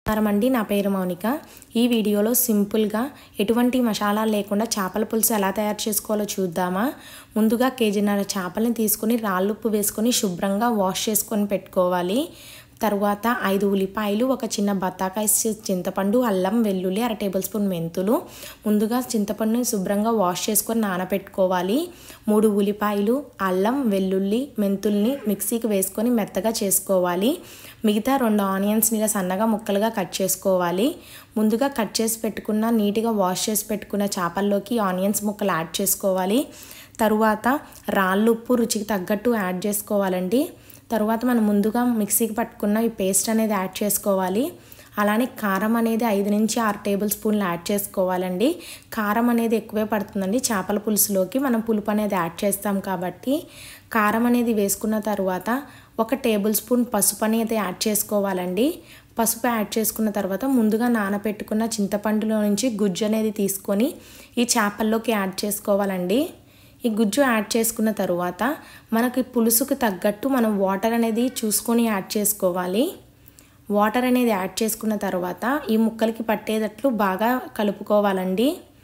నమస్కారమండి, నా పేరు మౌనిక. ఈ వీడియోలో సింపుల్గా ఎటువంటి మసాలాలు లేకుండా చేపల పులుసు ఎలా తయారు చేసుకోవాలో చూద్దామా. ముందుగా కేజీన్నర చేపలను తీసుకొని రాళ్ళుప్పు వేసుకొని శుభ్రంగా వాష్ చేసుకొని పెట్టుకోవాలి. తరువాత 5 ఉల్లిపాయలు, ఒక చిన్న బత్తాకాయ చింతపండు, అల్లం వెల్లుల్లి, 1/2 టేబుల్ స్పూన్ మెంతులు. ముందుగా చింతపండుని శుభ్రంగా వాష్ చేసుకొని నానబెట్టుకోవాలి. 3 ఉల్లిపాయలు, అల్లం వెల్లుల్లి మెంతుల్ని మిక్సీకి వేసుకొని మెత్తగా చేసుకోవాలి. మిగతా 2 ఆనియన్స్ని ఇలా సన్నగా ముక్కలుగా కట్ చేసుకోవాలి. ముందుగా కట్ చేసి పెట్టుకున్న నీట్గా వాష్ చేసి పెట్టుకున్న చేపల్లోకి ఆనియన్స్ ముక్కలు యాడ్ చేసుకోవాలి. తరువాత రాళ్ళుప్పు రుచికి తగ్గట్టు యాడ్ చేసుకోవాలండి. తరువాత మనం ముందుగా మిక్సీకి పట్టుకున్న ఈ పేస్ట్ అనేది యాడ్ చేసుకోవాలి. అలానే కారం అనేది 5 నుంచి 6 టేబుల్ స్పూన్లు యాడ్ చేసుకోవాలండి. కారం అనేది ఎక్కువే పడుతుందండి చేపల పులుసులోకి, మనం పులుపు అనేది యాడ్ చేస్తాం కాబట్టి. కారం అనేది వేసుకున్న తర్వాత 1 టేబుల్ స్పూన్ పసుపు అనేది యాడ్ చేసుకోవాలండి. పసుపు యాడ్ చేసుకున్న తర్వాత ముందుగా నానబెట్టుకున్న చింతపండులో నుంచి గుజ్జు అనేది తీసుకొని ఈ చేపల్లోకి యాడ్ చేసుకోవాలండి. ఈ గుజ్జు యాడ్ చేసుకున్న తరువాత మనకి పులుసుకు తగ్గట్టు మనం వాటర్ అనేది చూసుకొని యాడ్ చేసుకోవాలి. వాటర్ అనేది యాడ్ చేసుకున్న తర్వాత ఈ ముక్కలకి పట్టేటట్లు బాగా కలుపుకోవాలండి.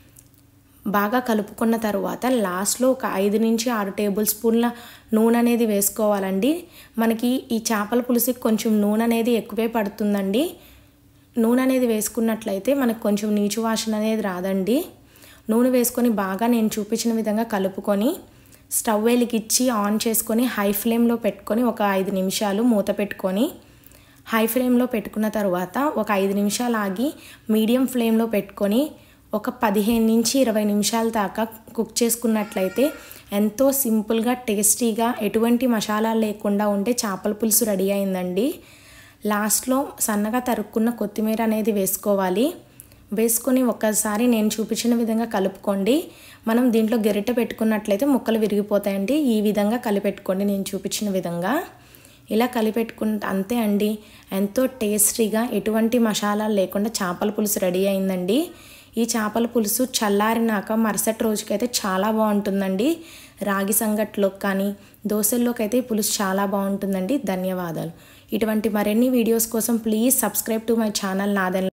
బాగా కలుపుకున్న తర్వాత లాస్ట్లో ఒక 5 నుంచి 6 టేబుల్ స్పూన్ల నూనె అనేది వేసుకోవాలండి. మనకి ఈ చేపల పులుసుకి కొంచెం నూనె అనేది ఎక్కువే పడుతుందండి. నూనె అనేది వేసుకున్నట్లయితే మనకు కొంచెం నీచు వాసన అనేది రాదండి. నూనె వేసుకొని బాగా నేను చూపించిన విధంగా కలుపుకొని స్టవ్ వెలిగించి ఆన్ చేసుకొని హై ఫ్లేమ్లో పెట్టుకొని ఒక 5 నిమిషాలు మూత పెట్టుకొని హై ఫ్లేమ్లో పెట్టుకున్న తర్వాత ఒక 5 నిమిషాలు ఆగి మీడియం ఫ్లేమ్లో పెట్టుకొని ఒక 15 నుంచి 20 నిమిషాల దాకా కుక్ చేసుకున్నట్లయితే ఎంతో సింపుల్గా టేస్టీగా ఎటువంటి మసాలాలు లేకుండా ఉంటే చేపల పులుసు రెడీ అయిందండి. లాస్ట్లో సన్నగా తరుక్కున్న కొత్తిమీర అనేది వేసుకోవాలి. వేసుకొని ఒక్కసారి నేను చూపించిన విధంగా కలుపుకోండి. మనం దీంట్లో గరిటె పెట్టుకున్నట్లయితే ముక్కలు విరిగిపోతాయండి. ఈ విధంగా కలిపెట్టుకోండి నేను చూపించిన విధంగా. ఇలా కలిపెట్టుకుంటే అంతే అండి, ఎంతో టేస్టీగా ఎటువంటి మసాలాలు లేకుండా చేపల పులుసు రెడీ అయిందండి. ఈ చేపల పులుసు చల్లారినాక మరుసటి రోజుకైతే చాలా బాగుంటుందండి. రాగి సంగట్లోకి కానీ దోశల్లోకి అయితే ఈ పులుసు చాలా బాగుంటుందండి. ధన్యవాదాలు. ఇటువంటి మరిన్ని వీడియోస్ కోసం please subscribe to my channel నాదెన్.